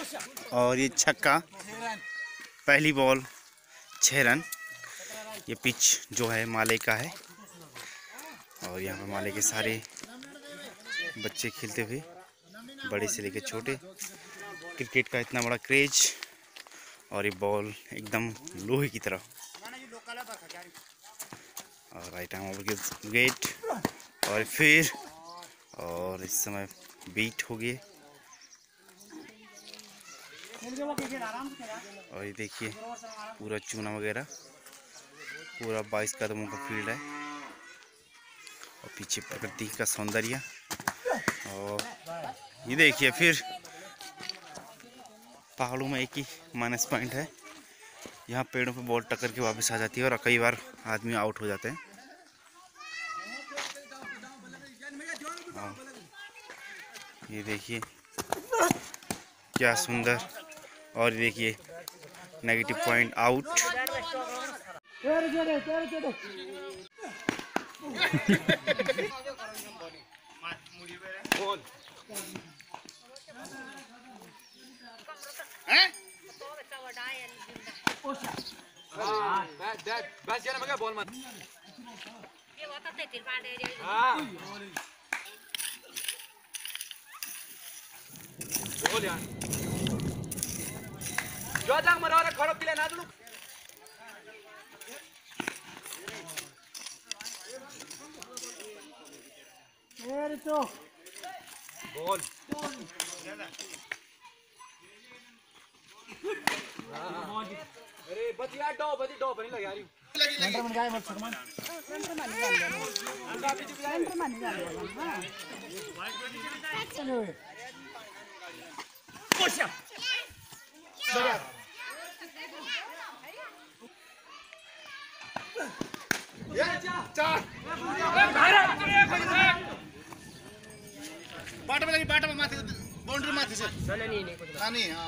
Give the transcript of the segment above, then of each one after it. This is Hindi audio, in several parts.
और ये छक्का, पहली बॉल 6 रन। ये पिच जो है माले का है और यहाँ पर माले के सारे बच्चे खेलते हुए, बड़े से लेकर छोटे। क्रिकेट का इतना बड़ा क्रेज और ये बॉल एकदम लोहे की तरह। और राइट आर्म ओवर के गेट और फिर और इस समय बीट हो गए। और ये देखिए पूरा चूना वगैरह, पूरा 22 कदमों का फील्ड है और पीछे प्रकृति का सौंदर्य। और ये देखिए फिर पहाड़ों में एक ही माइनस पॉइंट है, यहाँ पेड़ों पे बॉल टक्कर के वापस आ जाती है और कई बार आदमी आउट हो जाते हैं। ये देखिए क्या सुंदर। और ये देखिए नेगेटिव पॉइंट आउट। बॉल अरे बच यार डॉ बनी लग यार सेंटर में गाय मत शर्मा सेंटर में नहीं जाने सेंटर में नहीं जाने चलो कोशिश चार बाटा में माथे बाउंड्री माथे से नहीं कुछ नहीं। हां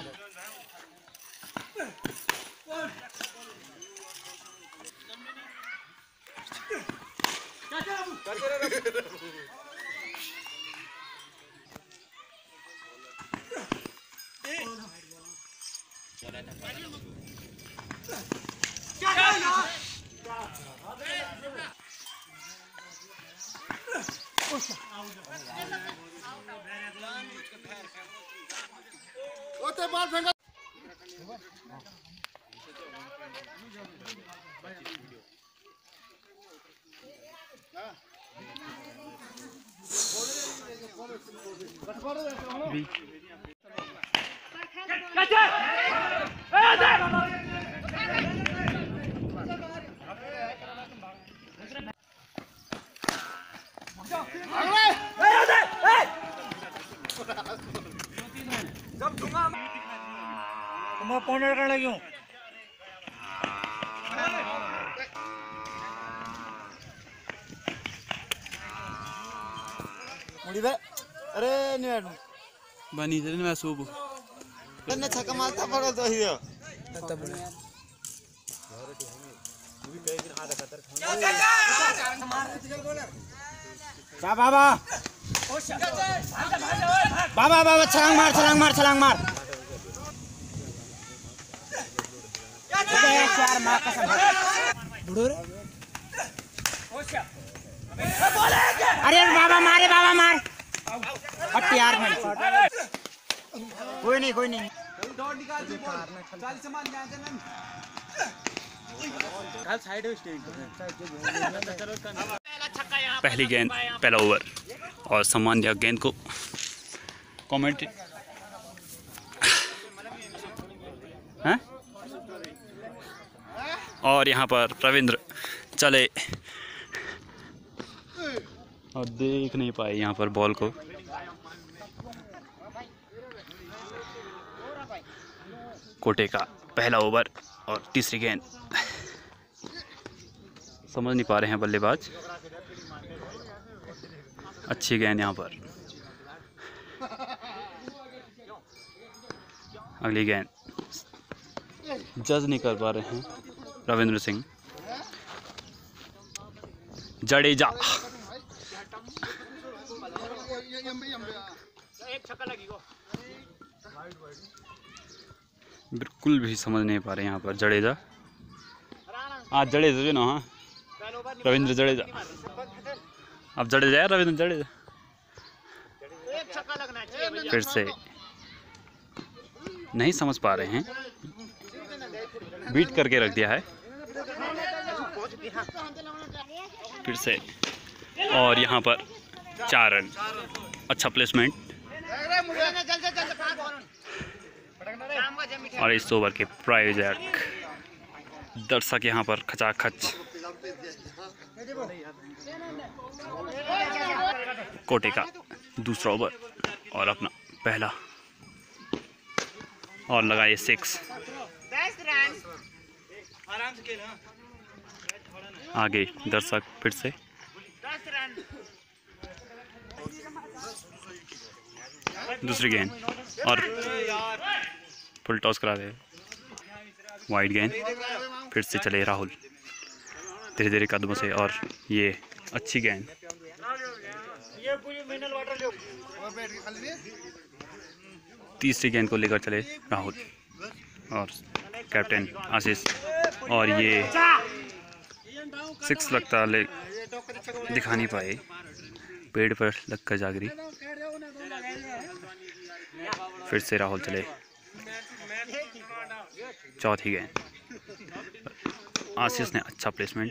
ओते बॉल फेंका मैं पॉइंटर करने लगी हूँ। मुड़ी बे अरे नहीं बनी जरे मैं सूब ने छक्का मारता पड़ा तो ही तब भी कई दिन आधा खतर क्या बाबा बाबा बाबा छलांग मार चार मार का बुढ़ो रे अरे बाबा मार हट यार कोई नहीं दौड़ निकाल दी चाल सामान कल साइड पहली गेंद पहला ओवर और सम्मान दिया गेंद को। कमेंट हैं और यहाँ पर रविंद्र चले और देख नहीं पाए यहाँ पर बॉल को। कोटे का पहला ओवर और तीसरी गेंद, समझ नहीं पा रहे हैं बल्लेबाज। अच्छी गेंद यहाँ पर। अगली गेंद जज नहीं कर पा रहे हैं रविंद्र सिंह। जडेजा बिल्कुल भी समझ नहीं पा रहे यहाँ पर जडेजा। आज जडेजा जो ना, हाँ रविंद्र जडेजा। अब जडेजा है, रविंद्र जडेजा। फिर से नहीं समझ पा रहे हैं, बीट करके रख दिया है फिर से। और यहाँ पर 4 रन, अच्छा प्लेसमेंट। और इस ओवर के प्रायोजक दर्शक यहाँ पर खचाखच कोटे का दूसरा ओवर और अपना पहला, और लगाए 6। आगे दर्शक फिर से दूसरी गेंद और फुल टॉस करा रहे, वाइड गेंद। फिर से चले राहुल धीरे धीरे कदमों से, और ये अच्छी गेंद। तीसरी गेंद को लेकर चले राहुल और कैप्टन आशीष, और ये 6 लगता ले दिखा नहीं पाए, पेड़ पर लगकर जागरी। फिर से राहुल चले, चौथी गेंद। आशीष ने अच्छा प्लेसमेंट,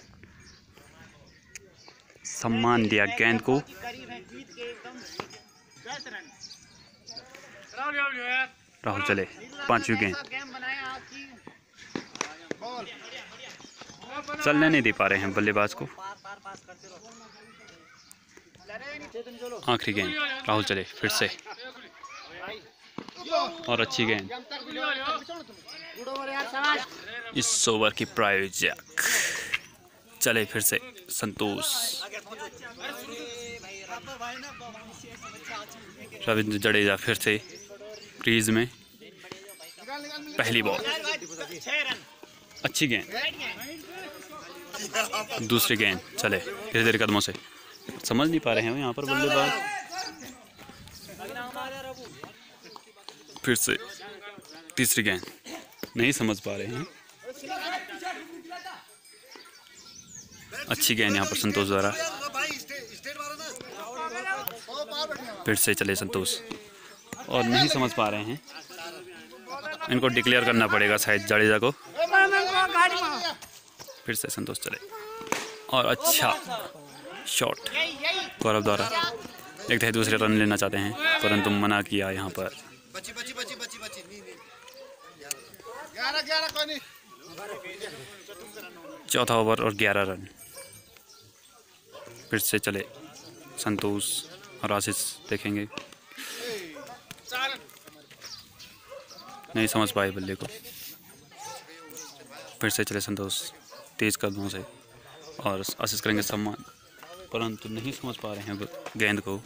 सम्मान दिया गेंद को। राहुल चले, पांचवी गेंद। चलने नहीं दे पा रहे हैं बल्लेबाज को। आखिरी गेंद, राहुल चले फिर से, और अच्छी गेंद। इस ओवर की प्रायोजक चले फिर से संतोष। रविंद्र जडेजा फिर से क्रीज में, पहली बॉल, अच्छी गेंद। दूसरी गेंद चले धीरे धीरे कदमों से, समझ नहीं पा रहे हैं यहाँ पर बल्लेबाज। फिर से तीसरी गेंद, नहीं समझ पा रहे हैं। अच्छी गेंद यहाँ पर संतोष द्वारा। फिर से चले संतोष, और नहीं समझ पा रहे हैं। इनको डिक्लेयर करना पड़ेगा शायद जडेजा को। फिर से संतोष चले, और अच्छा शॉट गौरव द्वारा। देखते हैं दूसरे रन लेना चाहते हैं, परंतु मना किया यहाँ पर। चौथा ओवर और 11 रन। फिर से चले संतोष और आशीष, देखेंगे नहीं समझ पाए बल्ले को। फिर से चले संतोष तेज कदमों से, और आशीष करेंगे सम्मान, परंतु नहीं समझ पा रहे हैं गेंद को।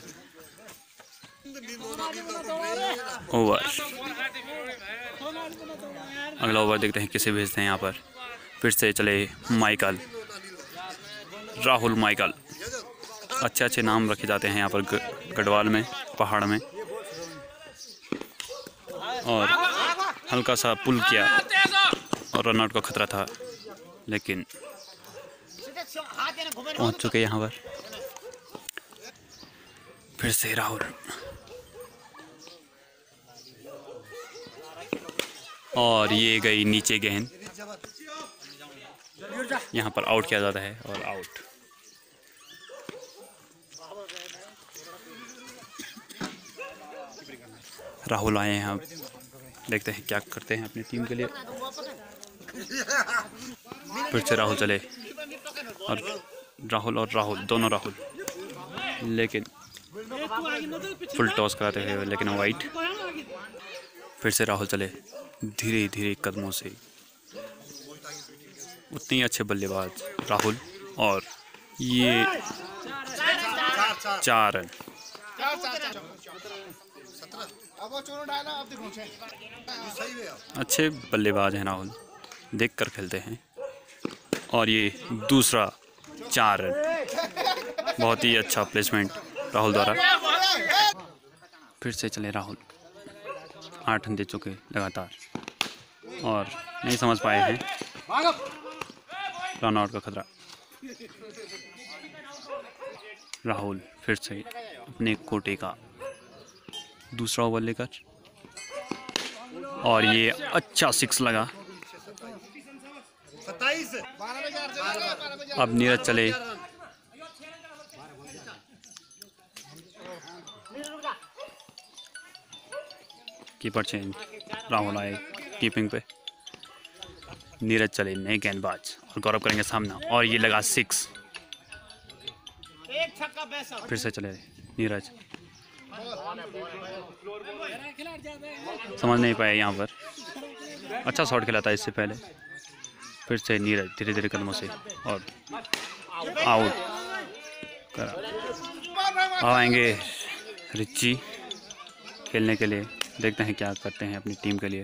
ओवर, अगला ओवर देखते हैं किसे भेजते हैं यहाँ पर। फिर से चले माइकल, राहुल माइकल। अच्छे अच्छे नाम रखे जाते हैं यहाँ पर गढ़वाल में, पहाड़ में। और हल्का सा पुल किया और रनआउट का खतरा था, लेकिन पहुँच चुके यहाँ पर। फिर से राहुल, और ये गई नीचे गेंद। यहाँ पर आउट किया जाता है, और आउट। राहुल आए हैं, हम देखते हैं क्या करते हैं अपनी टीम के लिए। फिर से राहुल चले, और राहुल दोनों राहुल, लेकिन फुल टॉस कराते हुए, लेकिन वाइट। फिर से राहुल चले धीरे धीरे कदमों से। उतने ही अच्छे बल्लेबाज राहुल, और ये 4 रन। अच्छे बल्लेबाज हैं राहुल, देख कर खेलते हैं। और ये दूसरा 4 रन, बहुत ही अच्छा प्लेसमेंट राहुल द्वारा। फिर से चले राहुल, 8 दे चुके लगातार और नहीं समझ पाए हैं। रन आउट का खतरा। राहुल फिर से अपने कोटे का दूसरा ओवर लेकर और ये अच्छा 6 लगा। अब नीरज चले। कीपर चेंज, राहुल आए कीपिंग पे। नीरज चले नए गेंदबाज और गौरव करेंगे सामना और ये लगा 6। फिर से चले नीरज। समझ नहीं पाया यहाँ पर। अच्छा शॉट खेला था इससे पहले। फिर से नीरज धीरे धीरे कदमों से और आउट करा। अब आएंगे रिची खेलने के लिए। देखते हैं क्या करते हैं अपनी टीम के लिए।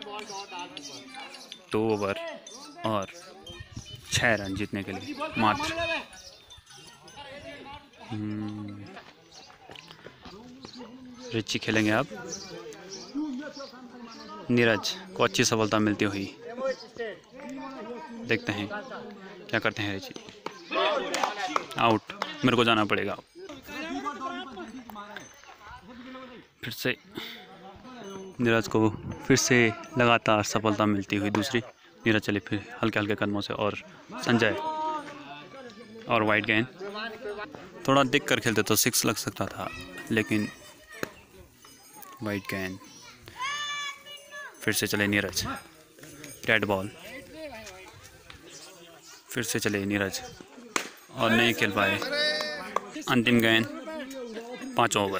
2 ओवर और 6 रन जीतने के लिए मात्र। रिची खेलेंगे अब। नीरज को अच्छी सफलता मिलती हुई। देखते हैं क्या करते हैं रिची। आउट, मेरे को जाना पड़ेगा। फिर से नीरज को फिर से लगातार सफलता मिलती हुई दूसरी। नीरज चले फिर हल्के हल्के कदमों से और संजय और वाइड गेंद। थोड़ा देख कर खेलते तो 6 लग सकता था लेकिन वाइड गेंद। फिर से चले नीरज। Dead ball. फिर से चले नीरज और नहीं खेल पाए। अंतिम गेंद 5 ओवर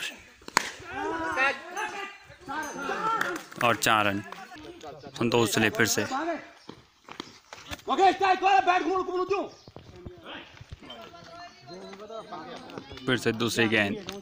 और 4 रन। संतोष चले फिर से। फिर से दूसरी गेंद।